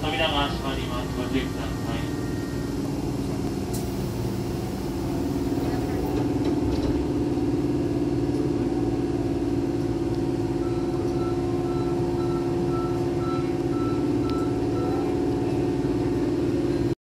扉が閉まります。ご注意ください。